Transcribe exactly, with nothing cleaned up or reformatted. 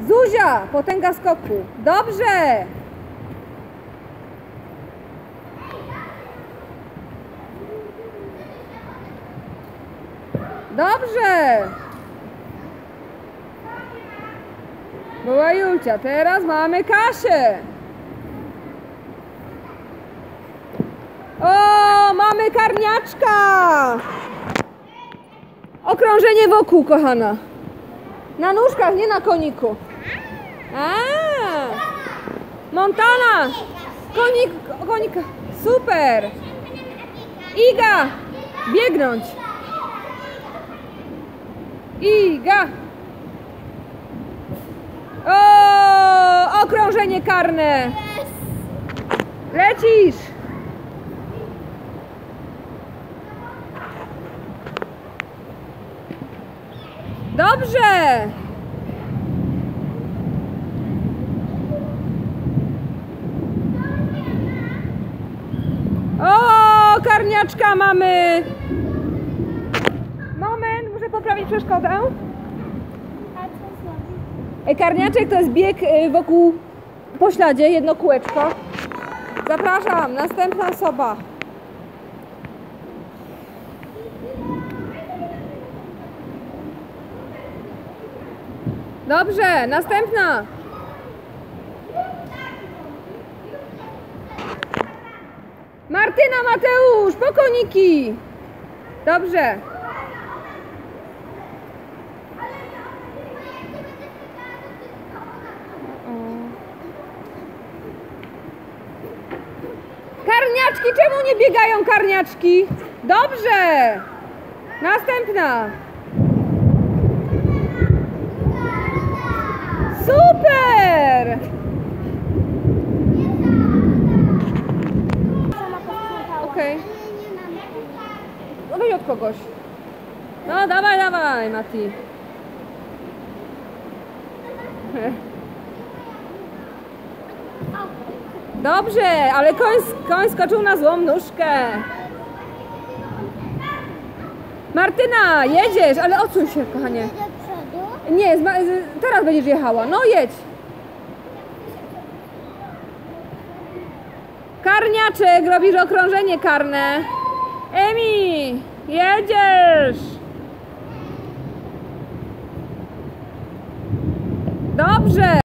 Zuzia, potęga skoku. Dobrze. Dobrze. Była Julcia, teraz mamy Kasię. O, mamy karniaczka. Okrążenie wokół, kochana. Na nóżkach, nie na koniku. A, Montana. Konik, konik. Super. Iga. Biegnąć. Iga. O, okrążenie karne. Lecisz. Dobrze. O, karniaczka mamy. Moment, muszę poprawić przeszkodę. Karniaczek to jest bieg wokół po śladzie, jedno kółeczko. Zapraszam, następna osoba. Dobrze, następna. Martyna, Mateusz, po koniki. Dobrze. Karniaczki, czemu nie biegają karniaczki? Dobrze. Następna. Super! Okej. Okay. Weź od kogoś. No dawaj, dawaj, Mati. Dobrze, ale koń, koń skoczył na złą nóżkę. Martyna, jedziesz, ale odsuń się, kochanie. Nie, teraz będziesz jechała. No jedź. Karniaczek, robisz okrążenie karne. Emi, jedziesz. Dobrze.